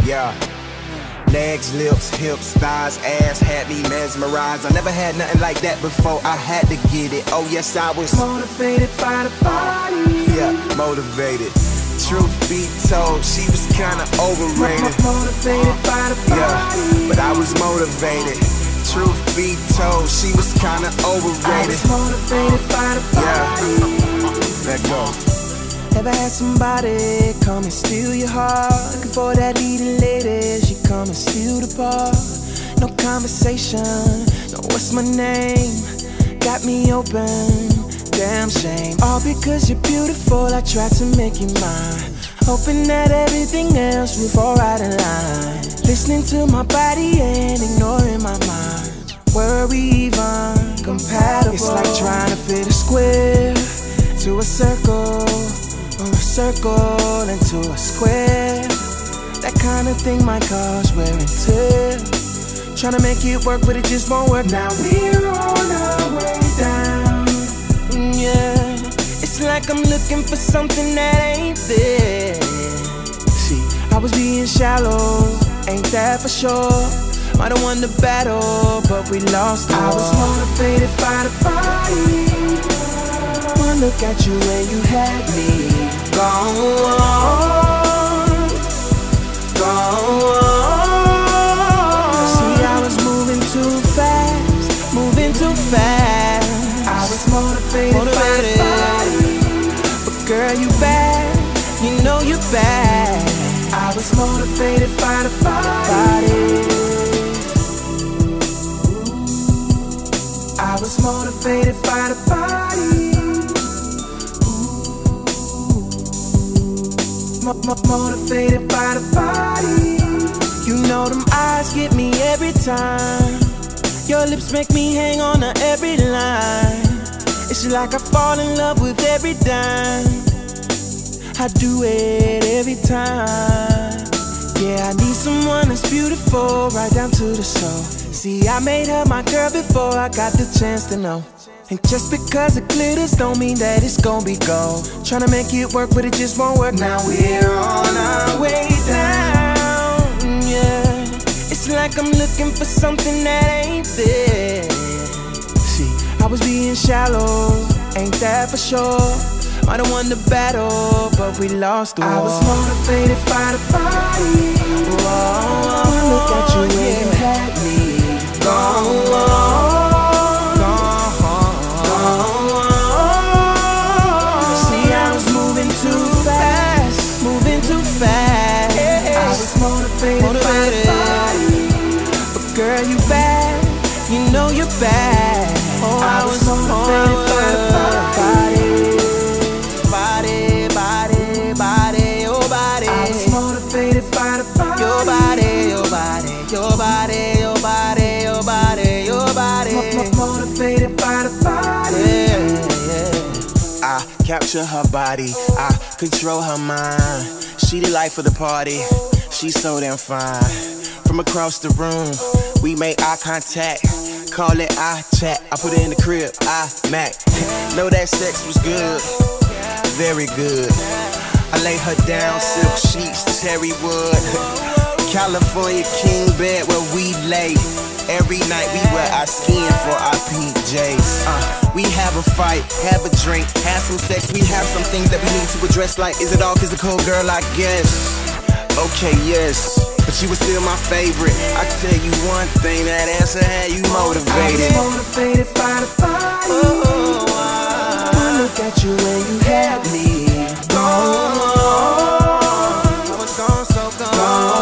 Yeah. Legs, lips, hips, thighs, ass had me mesmerized. I never had nothing like that before, I had to get it. Oh yes, I was motivated by the body. Yeah, motivated. Truth be told, she was kinda overrated. Motivated by the body. Yeah, but I was motivated. Truth be told, she was kinda overrated. I was motivated by the body. Yeah, let go. Ever had somebody come and steal your heart? Looking for that leading lady, she come and steal the bar. No conversation, no what's my name? Got me open, damn shame. All because you're beautiful, I tried to make you mine, hoping that everything else would fall right in line. Listening to my body and ignoring my mind. Were we even compatible? It's like trying to fit a square to a circle, or a circle into a square. That kind of thing might cause wear and tear. Trying to make it work, but it just won't work. Now we're on our way down. Yeah, it's like I'm looking for something that ain't there. See, I was being shallow, ain't that for sure. Might have won the battle, but we lost the war. I was motivated by the body. One look at you and you had me gone, gone. See, I was moving too fast, moving too fast. I was motivated by the body. But girl, you bad, you know you bad. I was motivated by the body. I was motivated by the body. Motivated by the body. You know them eyes get me every time. Your lips make me hang on to every line. It's like I fall in love with every dime. I do it every time. Yeah, I need someone that's beautiful, right down to the soul. See, I made her my girl before I got the chance to know. And just because it glitters don't mean that it's gon' be gold. Tryna make it work, but it just won't work. Now we're on our way down. Yeah, it's like I'm looking for something that ain't there. See, I was being shallow, ain't that for sure. Might have won the battle, but we lost the war. I was motivated by the body. Whoa, look at you and you had me gone. Motivated by the body. But girl, you bad, you know you're bad. Oh, I was motivated by the body. Body, body, oh body. I was motivated by the body. Your body, your body, your body, your body, your body, your body. Motivated by the body. Yeah, yeah. I capture her body, I control her mind. She the life of the party, she's so damn fine. From across the room, we made eye contact. Call it eye chat. I put it in the crib, Mac. Know that sex was good, very good. I lay her down, silk sheets, cherry wood. California king bed where we lay. Every night we wear our skin for our PJs. We have a fight, have a drink, have some sex. We have some things that we need to address, like, is it all physical, girl? I guess. Okay, yes, but you were still my favorite. I tell you one thing, that answer had you motivated. I was motivated by the body. Oh, I look at you and you had me gone. I was gone, so gone.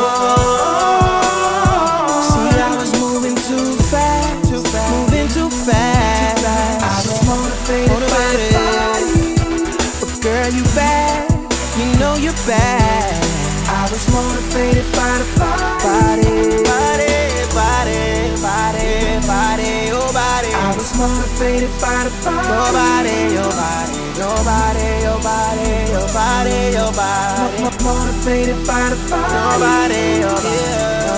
See, I was moving too fast, moving too fast. I was motivated by the body. But girl, you bad, you know you're bad. I was motivated by the body. Body, body, body, body, oh body. I was motivated by the body. Your body, your body, your body, your body, your body, your body. Motivated by the body. Your body, your body.